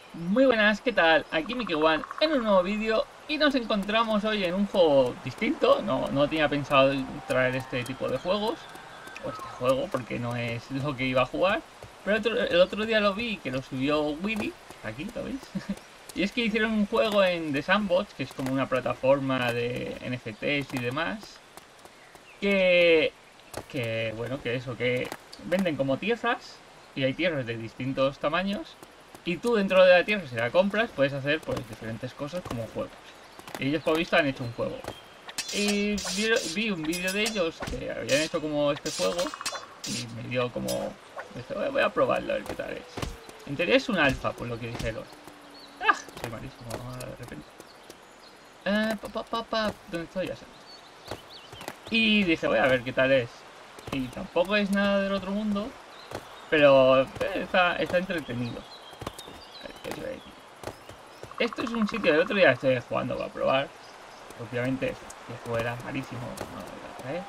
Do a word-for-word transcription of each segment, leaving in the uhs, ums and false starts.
Muy buenas, ¿qué tal? Aquí MickeyOne en un nuevo vídeo y nos encontramos hoy en un juego distinto. No, no tenía pensado traer este tipo de juegos, o este juego, porque no es lo que iba a jugar. Pero otro- el otro día lo vi que lo subió Willy, aquí, ¿lo veis? Y es que hicieron un juego en The Sandbox, que es como una plataforma de N F Ts y demás, que, que bueno, que eso, que venden como tierras y hay tierras de distintos tamaños y tú dentro de la tierra, si la compras, puedes hacer pues diferentes cosas como juegos. Y ellos por visto han hecho un juego. Y vi, vi un vídeo de ellos que habían hecho como este juego y me dio como... dije, "Voy voy a probarlo a ver qué tal es". En teoría es un alfa, por lo que dijeron. ¡Ah! Soy malísimo ahora de repente. Eh, pa, pa, pa, pa, ¿dónde estoy? Ya sé. Y dije, voy a ver qué tal es. Y tampoco es nada del otro mundo, pero eh, está, está entretenido. A ver, ¿qué os iba a decir? Esto es un sitio, el otro día estoy jugando para probar. Obviamente, si el juego era malísimo, no lo voy a traer.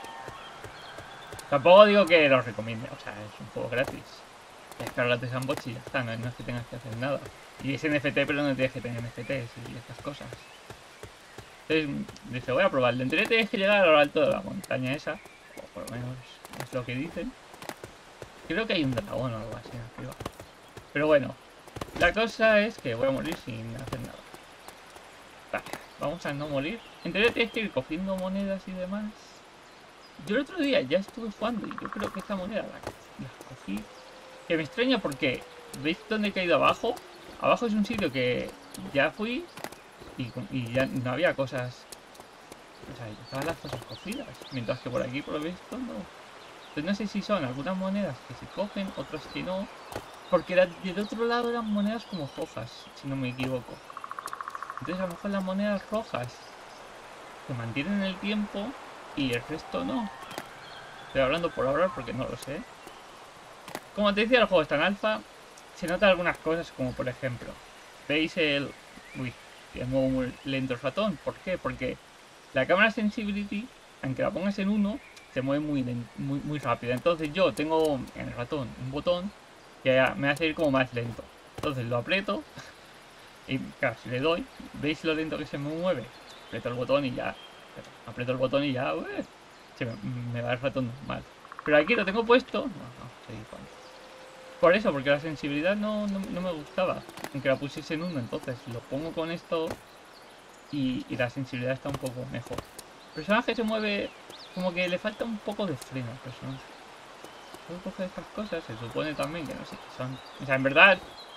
Tampoco digo que lo recomiende, o sea, es un juego gratis. Descargas de Sandbox y ya está, no, no es que tengas que hacer nada. Y es N F T, pero no tienes que tener N F Ts y estas cosas. Entonces dije, voy a probarlo. En teoría tienes que llegar a lo alto de la montaña esa, o por lo menos es lo que dicen. Creo que hay un dragón o algo así arriba. Pero bueno, la cosa es que voy a morir sin hacer nada. Vale, vamos a no morir. En teoría tienes que ir cogiendo monedas y demás. Yo el otro día ya estuve jugando y yo creo que esta moneda la, la cogí. Que me extraña porque, ¿veis dónde he caído abajo? Abajo es un sitio que ya fui y, y ya no había cosas. O sea, estaban las cosas cogidas. Mientras que por aquí, por lo visto, no. Entonces no sé si son algunas monedas que se cogen, otras que no. Porque era, del otro lado eran monedas como rojas, si no me equivoco. Entonces a lo mejor las monedas rojas se mantienen en el tiempo y el resto no. Estoy hablando por hablar porque no lo sé. Como te decía, el juego está en alfa. Se notan algunas cosas como por ejemplo, ¿veis el... Uy, de nuevo muy lento el ratón? ¿Por qué? Porque la cámara sensibility, aunque la pongas en uno, se mueve muy, muy, muy rápido. Entonces yo tengo en el ratón un botón que me hace ir como más lento. Entonces lo aprieto y claro, si le doy, ¿veis lo lento que se me mueve? Aprieto el botón y ya, aprieto el botón y ya, ué, se me, me va el ratón normal. Pero aquí lo tengo puesto, no, no, seguir jugando. Por eso, porque la sensibilidad no, no, no me gustaba, aunque la pusiese en uno, entonces lo pongo con esto y, y la sensibilidad está un poco mejor. El personaje se mueve como que le falta un poco de freno al personaje. Puedo coger estas cosas, se supone también que no sé qué son. O sea, en verdad...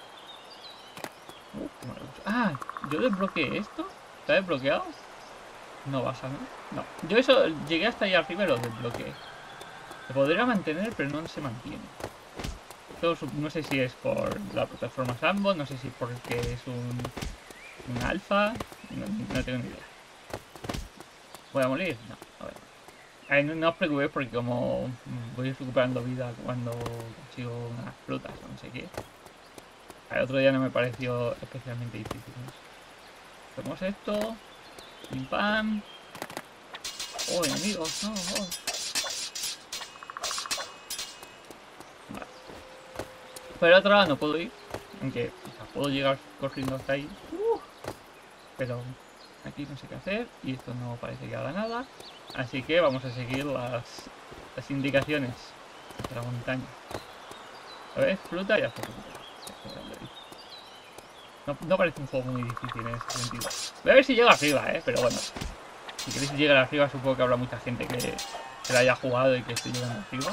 Uh, qué maravilloso. Ah, yo desbloqueé esto. ¿Está desbloqueado? No baja, ¿no? No. Yo eso llegué hasta allá arriba y lo desbloqueé. Se podría mantener, pero no se mantiene. Esto no sé si es por la plataforma Sandbox, no sé si es porque es un, un alfa. No, no tengo ni idea. ¿Voy a morir? No, a ver. Ay, no, no os preocupéis porque como voy recuperando vida cuando consigo unas frutas o no sé qué. El otro día no me pareció especialmente difícil, ¿no? Hacemos esto. Pim pam. Oh, enemigos, no, oh. Vale. Pero al otro lado no puedo ir. Aunque o sea, puedo llegar corriendo hasta ahí. Uh, pero aquí no sé qué hacer. Y esto no parece que haga nada. Así que vamos a seguir las, las indicaciones de la montaña. A ver, fruta y hacer fruta. No, no parece un juego muy difícil en ese sentido. Voy a ver si llega arriba, eh, pero bueno. Si queréis llegar arriba, supongo que habrá mucha gente que, que la haya jugado y que esté llegando arriba.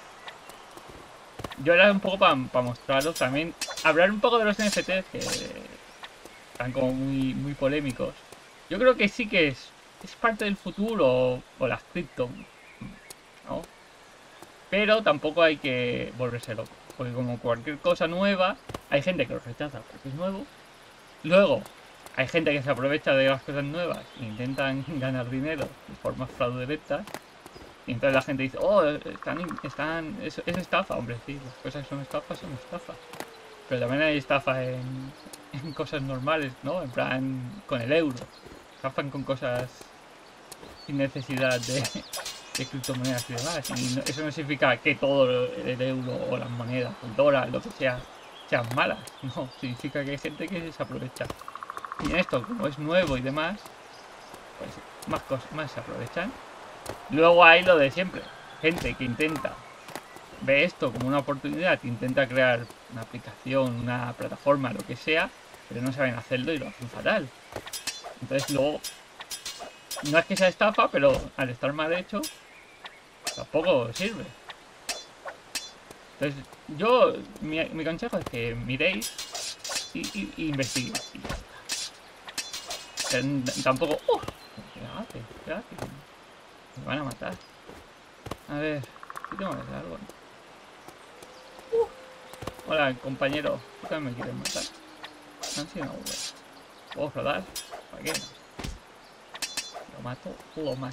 Yo era un poco para pa mostraros también, hablar un poco de los N F Ts que están como muy, muy polémicos. Yo creo que sí que es, es parte del futuro o, o las cripto, ¿no? Pero tampoco hay que volverse loco, porque como cualquier cosa nueva, hay gente que lo rechaza porque es nuevo. Luego, hay gente que se aprovecha de las cosas nuevas e intentan ganar dinero de formas fraudulentas. Y entonces la gente dice, oh, están, están, es, es estafa. Hombre, sí, las cosas que son estafas son estafas. Pero también hay estafa en, en cosas normales, ¿no? En plan, con el euro. Estafan con cosas sin necesidad de, de criptomonedas y demás. Y no, eso no significa que todo el euro o las monedas, el dólar, lo que sea, sean malas. No, significa que hay gente que se aprovecha. Y en esto, como es nuevo y demás, pues más cosas, más se aprovechan. Luego hay lo de siempre. Gente que intenta, ve esto como una oportunidad, intenta crear una aplicación, una plataforma, lo que sea, pero no saben hacerlo y lo hacen fatal. Entonces luego, no es que sea estafa, pero al estar mal hecho, tampoco sirve. Entonces, yo, mi, mi consejo es que miréis y, y, y investiguéis. Y ya está. Pero tampoco... ¡Uh! ¿Qué hace? ¿Qué hace? Me van a matar. A ver, ¿qué tengo que hacer algo? Uh, hola, compañero. ¿Tú también me quieres matar? No, si no, bueno. ¿Puedo rodar? ¿Para qué? Lo mato, lo mato.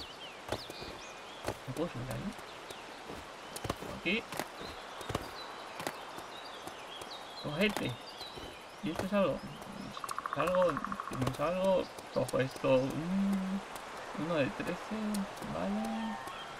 ¿No puedo subir ahí? Aquí. Cogete. ¿Y esto es algo? Salgo, si no salgo, cojo esto. Mm, uno de trece, vale.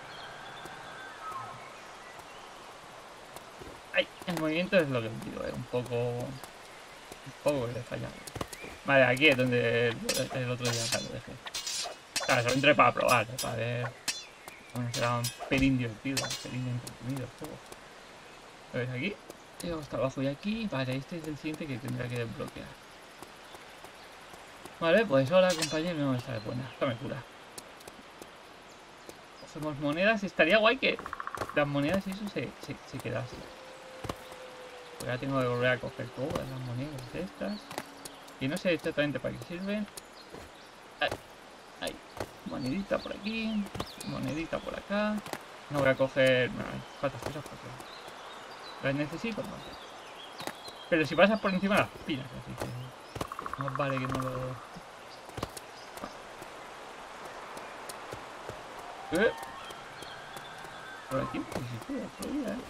Ay, el movimiento es lo que pido, eh, un poco. Un poco que le falla. Vale, aquí es donde el, el otro día lo dejé. Claro, solo entré para probar, eh, para ver. Bueno, será un pelín divertido, un pelín entretenido el juego. ¿Lo ves aquí? Llego hasta abajo y aquí. Vale, este es el siguiente que tendrá que desbloquear. Vale, pues hola compañero, no, esta es buena, esta me cura. Cogemos monedas, estaría guay que las monedas y eso se, se, se quedase. Pues ya tengo que volver a coger todas las monedas de estas. Y no sé exactamente para qué sirven. Ay, ay, monedita por aquí, monedita por acá. No voy a coger... No, faltas cosas porque... ¿Las necesito? No. Pero si pasas por encima las pillas, así que... Más vale que no lo... ¿Eh? Por aquí, pues si puedo, podría, ¿eh?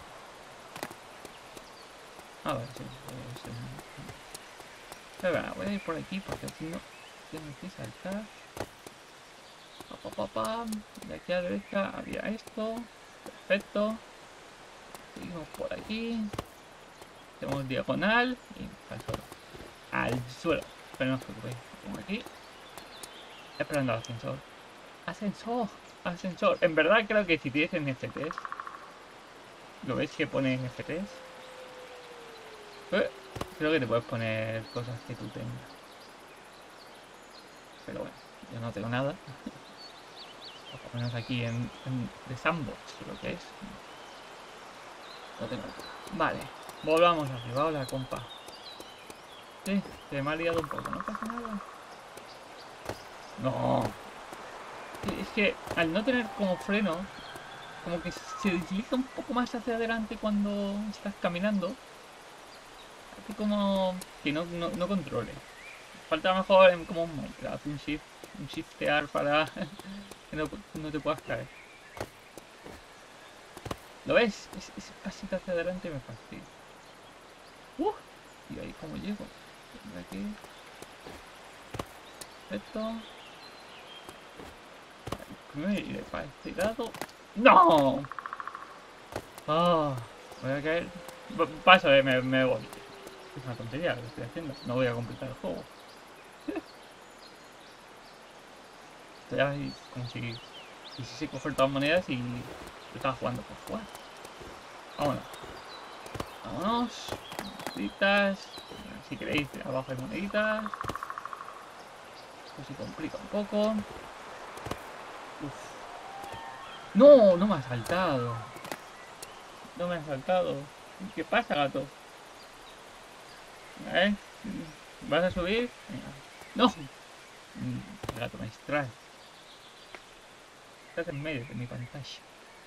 Ah, vale, sí, sí, sí. Pero bueno, voy a ir por aquí porque si no tengo que saltar. Pa, pa, pa, pa. De aquí a la derecha había esto. Perfecto. Seguimos por aquí. Hacemos diagonal y al suelo. Al suelo. Pero no os preocupéis. Tengo aquí. Esperando al ascensor. ¡Ascensor! ¡Ascensor! En verdad creo que si tienes N F Ts. ¿Lo ves que pone N F Ts? Eh, creo que te puedes poner cosas que tú tengas. Pero bueno, yo no tengo nada. O por lo menos aquí en, en The Sandbox, lo que es. No tengo nada. Vale, volvamos arriba. Hola, compa. Sí, se me ha liado un poco, no pasa nada. No. Es que al no tener como freno, como que se desliza un poco más hacia adelante cuando estás caminando. Hace como que no, no, no controle. Falta a lo mejor en como un Minecraft, un shift, un shiftear para que no, no te puedas caer. ¿Lo ves? Ese, ese pasito hacia adelante me fastidia. Uh, y ahí como llego. De aquí. Perfecto. Me iré para este lado. ¡No! Ah, voy a caer. Paso, eh, me, me voy. Es una tontería lo que estoy haciendo. No voy a completar el juego. Estoy ahí como si quisiese coger todas las monedas y yo estaba jugando por jugar. Vámonos. Vámonos. Moneditas. Si queréis, abajo hay moneditas. Esto se complica un poco. Uf. No, no me ha saltado. No me ha saltado. ¿Qué pasa, gato? ¿Eh? ¿Vas a subir? Venga. ¡No! El gato me distrae. Estás en medio de mi pantalla.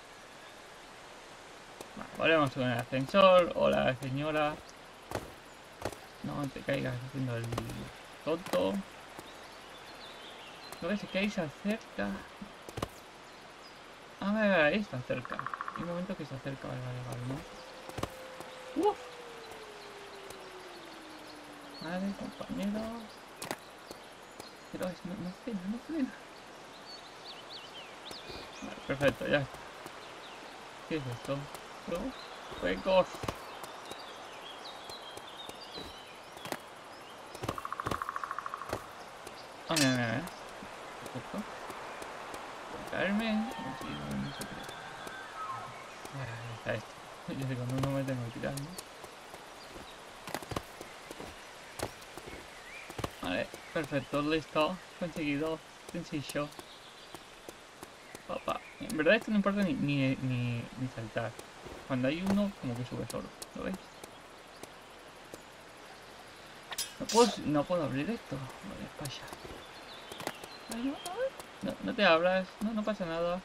Vale, volvemos con el ascensor. Hola, señora. No te caigas haciendo el tonto. No ves que ahí se acerca. A ver, ahí está cerca. Hay un momento que se acerca, vale, vale, vale, ¿no? Uf. Vale, compañero. Pero es, no, no frena, no frena. Vale, perfecto, ya está. ¿Qué es esto? ¿No? Juegos. Ah, mira, mira, mira. Perfecto. Voy a caerme. No, sí, no, no se cree. Ahí está esto. Yo digo, no, no me tengo que tirar, ¿no? Vale, perfecto, listo. Conseguido. Sencillo. Papá. En verdad esto no importa ni, ni, ni, ni saltar. Cuando hay uno, como que sube solo. ¿Lo veis? No puedo, no puedo abrir esto. Vale, pasa. Ay, no, no, no te abras. No, no pasa nada.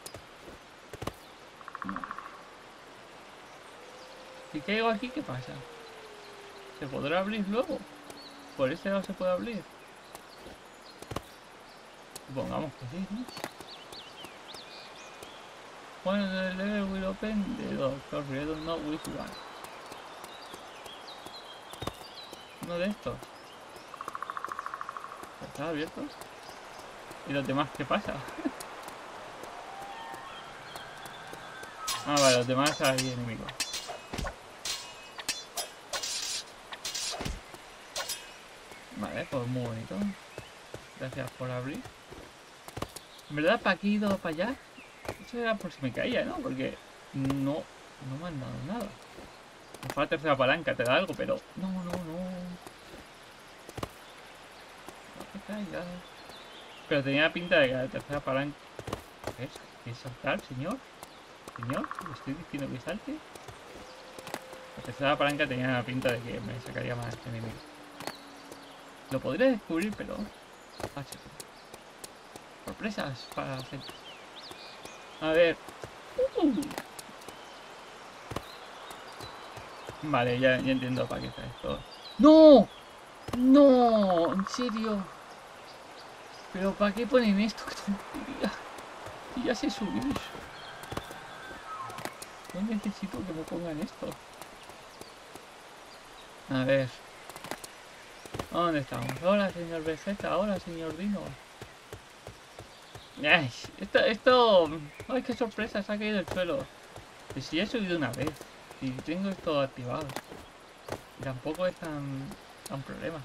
Si caigo aquí, ¿qué pasa? ¿Se podrá abrir luego? ¿Por este lado se puede abrir? Supongamos que sí, ¿no? One of the level will open the door. Sorry, I don't know which one. Uno de estos. ¿Está abierto? ¿Y los demás qué pasa? Ah, vale, los demás hay enemigos. Vale, pues muy bonito. Gracias por abrir. En verdad, para aquí y dos para allá. Eso era por si me caía, ¿no? Porque no, no me han dado nada. Me fue la tercera palanca, te da algo, pero... No, no, no. No te caigas. Pero tenía pinta de que la tercera palanca... ¿Qué es? ¿Quieres saltar, señor? Señor, ¿le estoy diciendo que salte? La tercera palanca tenía la pinta de que me sacaría más enemigos. Lo podría descubrir, pero... Ah, sí. Sorpresas para hacer. A ver. Uh. Vale, ya, ya entiendo para qué está esto. ¡No! ¡No! ¿En serio? ¿Pero para qué ponen esto? ¡Qué tontería! Y ya sé subir. No necesito que me pongan esto. A ver. ¿Dónde estamos? Hola, señor Vegeta. Hola, señor Dino. Ay, esto, esto... Ay, qué sorpresa, se ha caído del suelo. Y si he subido una vez. Y tengo esto activado. Y tampoco es tan... tan problema.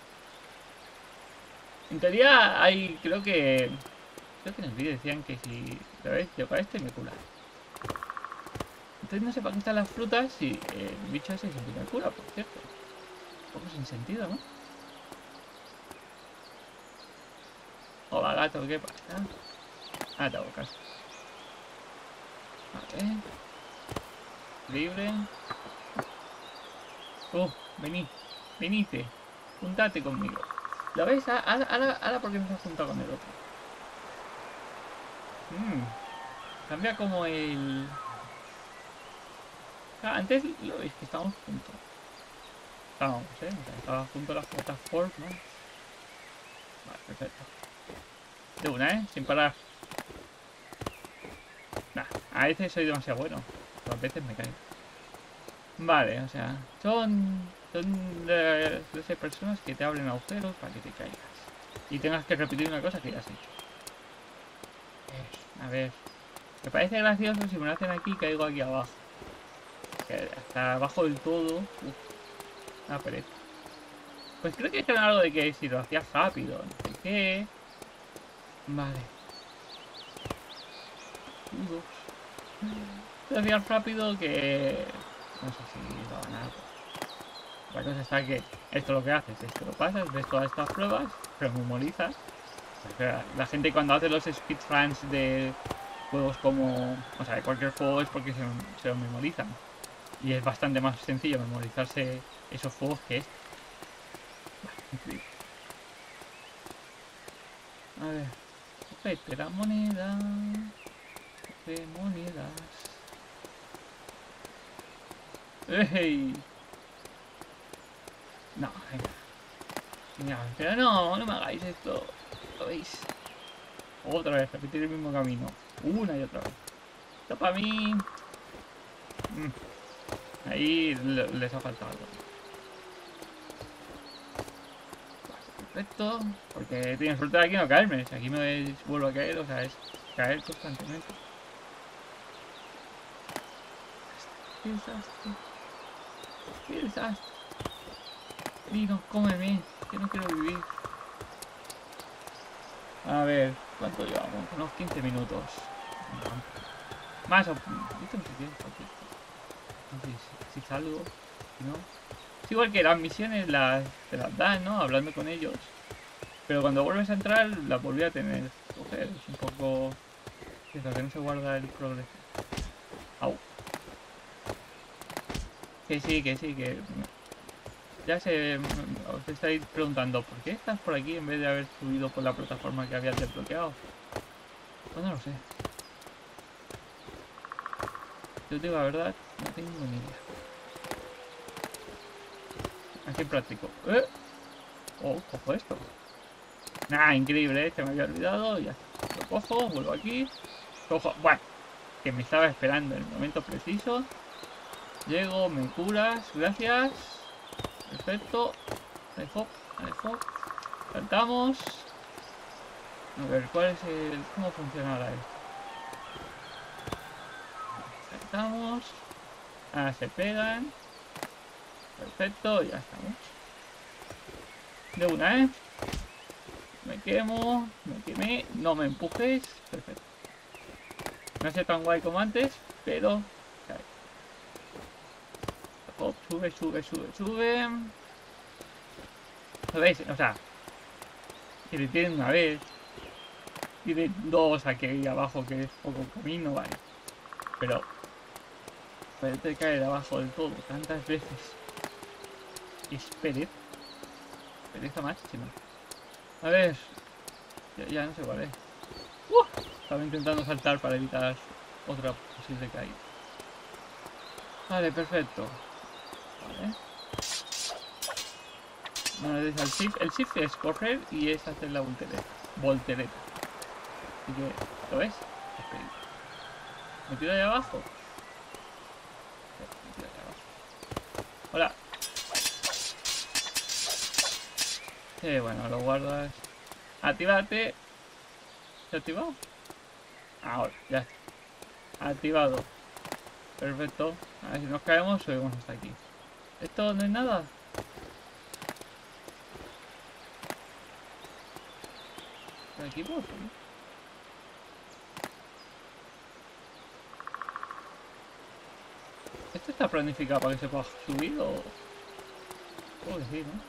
En teoría hay... creo que... Creo que en el vídeo decían que si... ¿Veis? Yo para este me cura. Entonces no sé para qué están las frutas si eh, el bicho ese siempre me cura, por cierto. Un poco sin sentido, ¿no? Hola, gato, ¿qué pasa? Ah, te hago caso. Vale. Libre. Uh, vení. Venite. Juntate conmigo. ¿Lo ves? Ahora, ahora, ahora porque nos has juntado con el otro. Mm. Cambia como el... Ah, antes lo veis que estábamos juntos. Estábamos, ¿eh? O sea, estaba junto a las plataformas. Vale, perfecto. De una, ¿eh? Sin parar. Nah, a veces soy demasiado bueno. Pero a veces me caigo. Vale, o sea, son... Son de esas personas que te abren agujeros para que te caigas. Y tengas que repetir una cosa que ya has hecho. A ver. Me parece gracioso si me lo hacen aquí y caigo aquí abajo. Que hasta abajo del todo. Uf, una pereza. Pues creo que es algo de que si lo hacías rápido, no sé qué. Vale. Uf. Si lo hacías rápido que... No sé si lo van a... La cosa está que esto lo que haces es que lo pasas, ves todas estas pruebas, pero memorizas. La gente cuando hace los speedruns de juegos como... O sea, de cualquier juego es porque se, se lo memorizan. Y es bastante más sencillo memorizarse esos juegos que este. Increíble. A ver. Coge la moneda. Coge monedas. ¡Ey! No, venga. Venga, pero no, no me hagáis esto. ¿Lo veis? Otra vez, repetir el mismo camino. Una y otra vez. Esto para mí... Mm. Ahí les ha faltado algo. Perfecto. Porque tienes suerte de aquí no caerme. Si aquí me vuelvo a caer, o sea, es caer constantemente. ¡Qué desastre! ¡Qué desastre! Dino, cómeme, que no quiero vivir. A ver, ¿cuánto llevamos? Unos quince minutos. Más o... Esto no sé qué, no sé si, si salgo, si no. Es igual que las misiones las, te las dan, ¿no? Hablando con ellos. Pero cuando vuelves a entrar, las volví a tener. Coger, es un poco... Es lo que no se guarda el progreso. Au. Que sí, que sí, que... Ya se... Os estáis preguntando, ¿por qué estás por aquí en vez de haber subido por la plataforma que habías desbloqueado? Pues no lo sé. Yo digo la verdad, no tengo ni idea. Aquí práctico. ¿Eh? Oh, cojo esto. Nah, increíble, ¿eh? Se me había olvidado. Ya está. Lo cojo, vuelvo aquí. Cojo... Bueno, que me estaba esperando en el momento preciso. Llego, me curas, gracias. Perfecto. Alejo, alejo. Saltamos. A ver, ¿cuál es el... ¿Cómo funciona ahora esto? Saltamos. Ah, se pegan. Perfecto, ya estamos. De una, ¿eh? Me quemo, me quemé, no me empujes. Perfecto. No sé tan guay como antes, pero... Hop, sube, sube, sube, sube. ¿Lo veis? O sea, si le tienen una vez, tiene dos aquí abajo, que es poco camino, vale. Pero poderte caer abajo del todo tantas veces es pereza. Pereza máxima. A ver, ya, ya no sé cuál es. Uh, estaba intentando saltar para evitar otra posible caída. Vale, perfecto. Vale. Bueno, es el shift. El shift es correr y es hacer la voltereta. Voltereta. Así que, ¿lo ves? ¿Me tiro ahí abajo? Me tiro ahí abajo. Hola. Eh, bueno, lo guardas. Actívate. ¿Se ha activado? Ahora, ya está. Activado. Perfecto. A ver si nos caemos, subimos hasta aquí. ¿Esto no es nada? ¿Por aquí puedo subir? ¿Esto está planificado para que se pueda subir o...? Puedo decir, ¿no?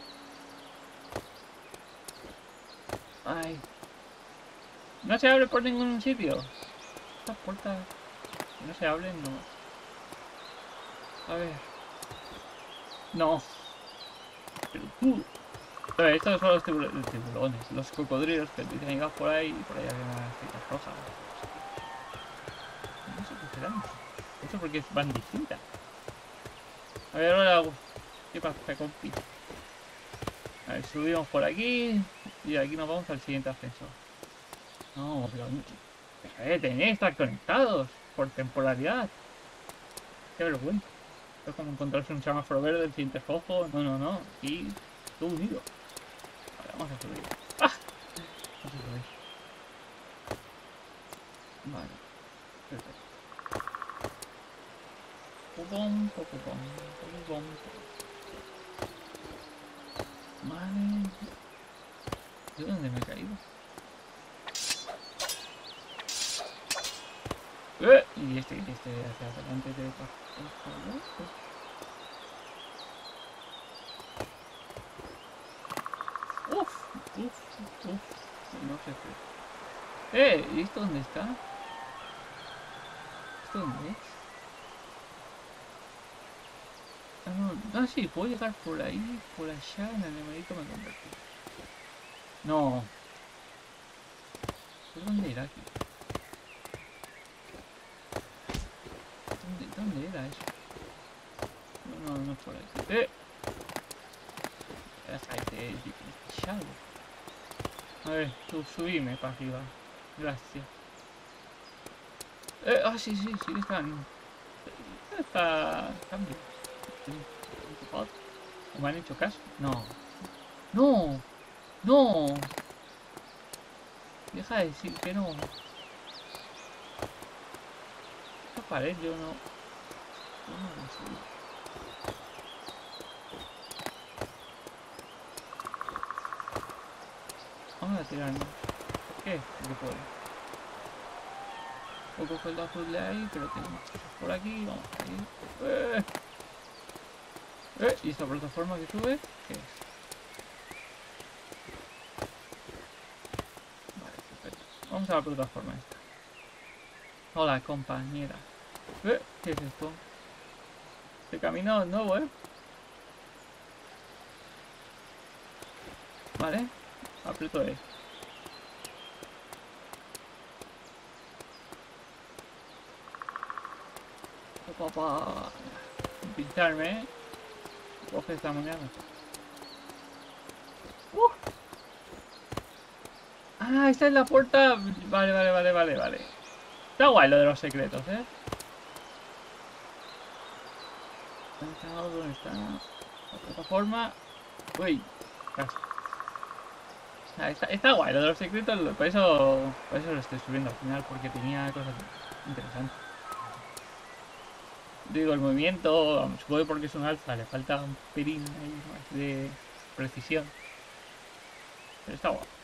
Ay. No se abre por ningún sitio. Estas puertas que no se abren, no. A ver. No. Pero tú. A ver, estos son los tiburones, tiburones, los cocodrilos que dicen que ibas por ahí y por ahí había unas citas rojas. No sé qué serán. Eso porque van distintas. A ver, ahora. ¿Qué pasa, compi? A ver, subimos por aquí y aquí nos vamos al siguiente ascensor. No, pero... Deja de tener, estar conectados por temporalidad. Qué vergüenza. Es como encontrarse un semáforo verde, el siguiente rojo. No, no, no. Aquí, todo unido. Vale, vamos a subir. ¡Ah! Vamos a subir. Vale. Perfecto. Pum, pum, pum, pum, pum. Vale. ¿De dónde me he caído? ¡Eh! Y este, este hacia adelante de... Uf, uf, uf. No sé qué. ¡Eh! ¿Y esto dónde está? ¿Esto dónde es? Ah, no, ah, sí, puedo llegar por ahí, por allá, en el numerito me convertí. No. ¿Por dónde era aquí? ¿Dónde, dónde era eso? No, no, no es por aquí. ¡Eh! Déjate, chavo. A ver, tú subime para arriba. Gracias. Eh, ah, sí, sí, sí, están. Está. Cambio. ¿O me han hecho caso? No. ¡No! ¡No! Deja de decir que no. Esta pared yo no. Yo no la subí. Vamos a tirarnos. qué? Porque puedo. Puedo coger la puzzle ahí, pero tengo más cosas por aquí. Vamos a ir. ¡Eh! ¿Eh? ¿Y esta plataforma que sube? ¿Qué es? Vale, perfecto. Vamos a la plataforma esta. Hola, compañera. ¿Eh? ¿Qué es esto? Este camino es nuevo, ¿eh? Vale. Aprieto E. Papá. Pincharme, ¿eh? Coge esta mañana. Uh. Ah, esta es la puerta. Vale, vale, vale, vale, vale. Está guay lo de los secretos, ¿eh? ¿Dónde está? ¿Dónde está? La plataforma. Uy, casi. Ah, está, está guay lo de los secretos. Por eso, por eso lo estoy subiendo al final, porque tenía cosas interesantes. Digo, el movimiento, supongo porque es un alfa, le falta un pelín ahí más de precisión. Pero está guay.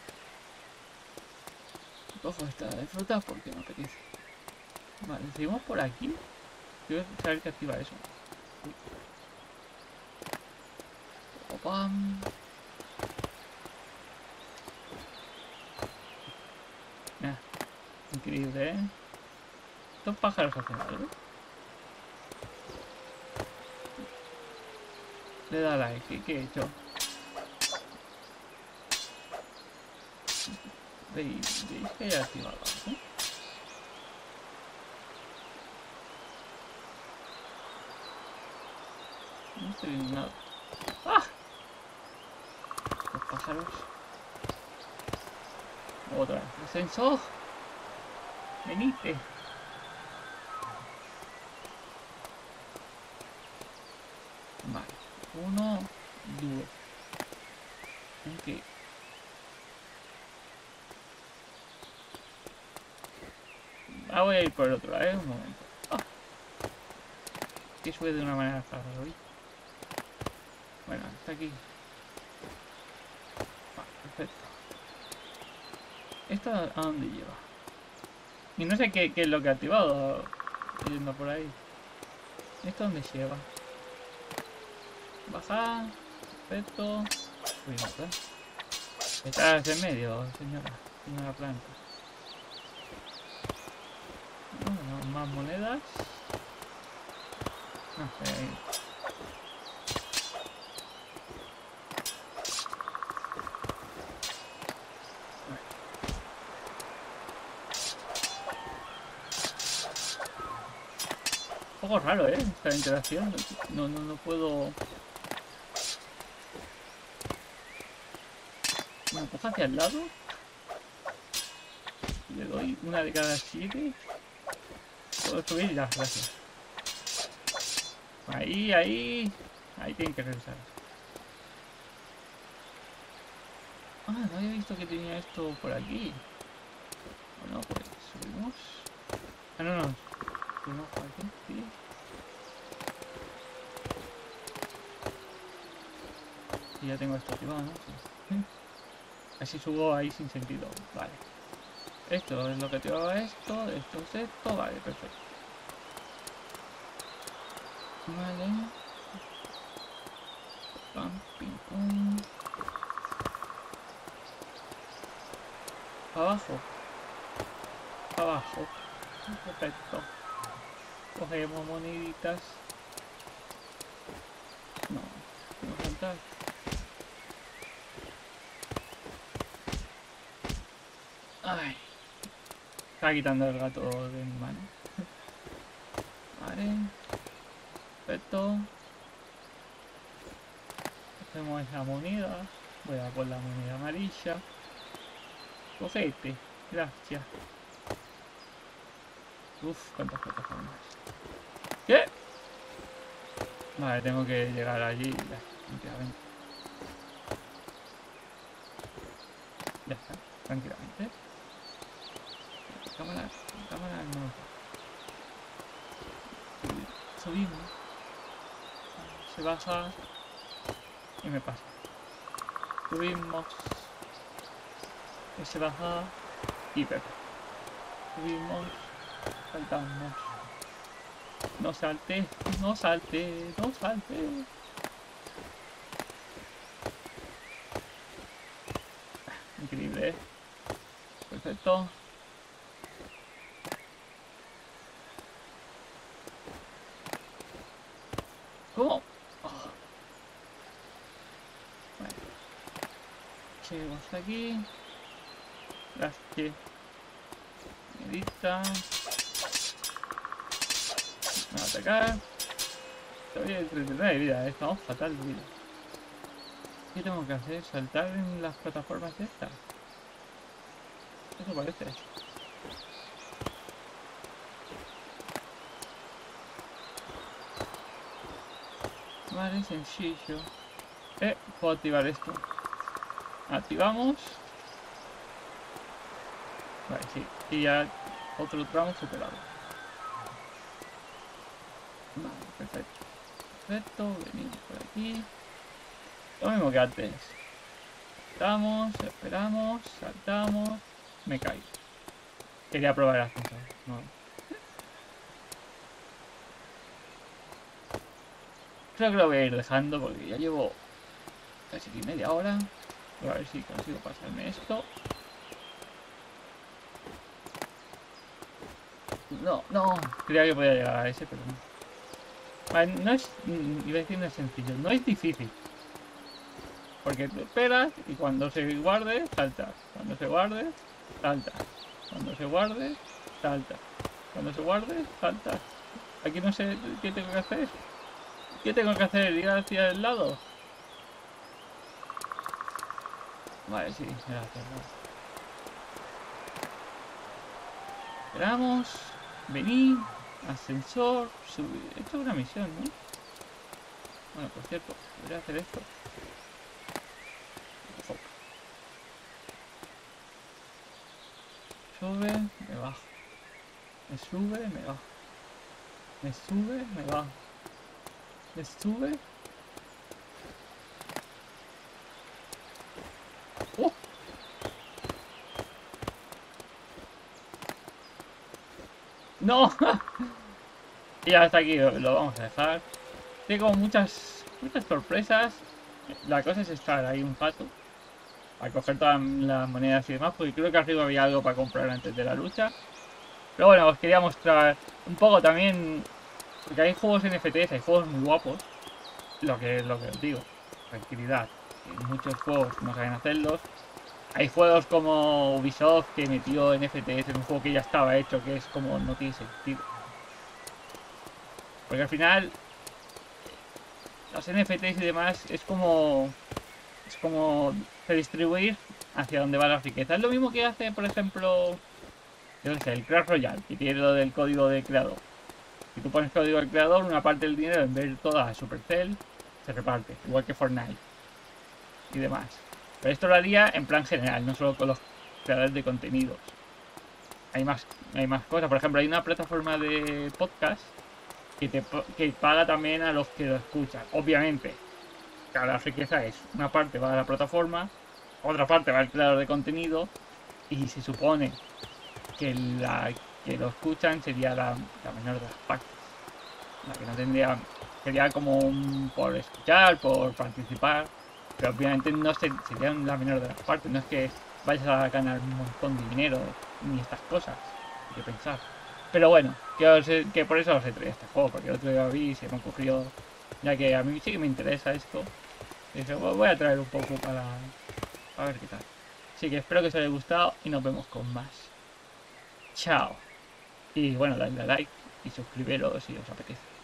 Cojo esta de fruta porque me apetece. Vale, seguimos por aquí. Quiero saber qué activa eso. Opam. Nah, increíble, ¿eh? Estos pájaros hacen algo. Le da like, ¿qué, qué he hecho? ¿Veis, ¿Veis que haya activado algo? No estoy viendo nada. ¡Ah! Los pájaros. Otra vez. ¡Ascensor! ¡Venite! Vale. Uno, dos. Ok. Ah, voy a ir por el otro lado, ¿eh? Un momento. ¡Ah! Que sube de una manera rara hoy. Bueno, está aquí. Ah, perfecto. ¿Esto a dónde lleva? Y no sé qué, qué es lo que ha activado. Estoy yendo por ahí. ¿Esto dónde lleva? Baja. Perfecto. Uy, no, ¿verdad? Estás en medio, señora. Señora planta. Bueno, más monedas. Ah, ahí. Un poco raro, ¿eh? Esta interacción. No, no, no puedo... Me empuja hacia el lado. Le doy una de cada siete. Puedo subir ya, gracias. Ahí, ahí. Ahí tienen que regresar. Ah, no había visto que tenía esto por aquí. Bueno, pues subimos. Ah, no, no. Subimos por aquí, sí. Y ya tengo esto activado, ¿no? Sí. Así subo ahí sin sentido. Vale. Esto es lo que te va esto, esto es esto, vale, perfecto. Vale. Pam, pim, pum. Abajo. Abajo. Perfecto. Cogemos moneditas. No, no falta. Ay. Está quitando el gato de mi mano. Vale. Perfecto. Hacemos esa moneda. Voy a por la moneda amarilla. Coge este. Gracias. Uf, cuántas plataformas. ¿Qué? Vale, tengo que llegar allí. Ya, tranquilamente. Ya está, tranquilamente. Cámara, cámara no. Subimos. Se baja. Y me pasa. Subimos. Y se baja. Y perfecto. Subimos, saltamos. No salte, no salte, no salte. Increíble, ¿eh? Perfecto. ¿Cómo? Oh. Vale. Llegamos aquí. Las que medita. Me va a atacar. Todavía hay treinta y nueve de vida, ¿eh? Estamos fatal de vida. ¿Qué tengo que hacer? ¿Saltar en las plataformas estas? Eso parece. Vale, sencillo. Eh, puedo activar esto. Activamos. Vale, sí. Y ya otro tramo superado. Vale, perfecto. Perfecto, venimos por aquí. Lo mismo que antes. Saltamos, esperamos, saltamos. Me caigo. Quería probar el ascensor. No. Creo que lo voy a ir dejando porque ya llevo casi media hora. Voy a ver si consigo pasarme esto. No, no. Creía que podía llegar a ese, pero no. Vale, no es... Iba a decir no es sencillo. No es difícil. Porque te esperas y cuando se guarde, salta. Cuando se guarde, salta. Cuando se guarde, salta. Cuando se guarde, salta. Aquí no sé qué tengo que hacer. ¿Qué tengo que hacer? ¿Ir hacia el lado? Vale, sí, era hacia el lado. Esperamos. Venid. Ascensor. Subir. Esto es una misión, ¿no? Bueno, por cierto, voy a hacer esto. Sube, me bajo. Me sube, me bajo. Me sube, me bajo. Me sube. ¡Oh! ¡No! Y hasta aquí lo, lo vamos a dejar. Tengo muchas, muchas sorpresas. La cosa es estar ahí un rato. A coger todas las monedas y demás. Porque creo que arriba había algo para comprar antes de la lucha. Pero bueno, os quería mostrar un poco también. Porque hay juegos N F Ts, hay juegos muy guapos. Lo que, lo que os digo. Tranquilidad. Muchos juegos no saben hacerlos. Hay juegos como Ubisoft que metió N F Ts en un juego que ya estaba hecho, que es como no tiene sentido. Porque al final los N F Ts y demás es como es como redistribuir hacia donde va la riqueza. Es lo mismo que hace, por ejemplo, yo qué sé, el Clash Royale, que tiene lo del código de creador. Si tú pones código del creador, una parte del dinero, en vez de toda a Supercell, se reparte, igual que Fortnite y demás. Pero esto lo haría en plan general, no solo con los creadores de contenidos. Hay más, hay más cosas. Por ejemplo, hay una plataforma de podcast que, te, que paga también a los que lo escuchan. Obviamente, cada riqueza es una parte va a la plataforma, otra parte va al creador de contenido, y se supone que la que lo escuchan sería la, la menor de las partes. La que no tendría, sería como un, por escuchar, por participar. Pero obviamente no se, sería la menor de las partes. No es que vayas a ganar un montón de dinero ni estas cosas. Hay que pensar. Pero bueno, que, os, que por eso os he traído este juego. Porque el otro día vi y se me ocurrió. Ya que a mí sí que me interesa esto. Y dije, voy a traer un poco para, para ver qué tal. Así que espero que os haya gustado y nos vemos con más. Chao. Y bueno, dadle a like y suscribiros si os apetece.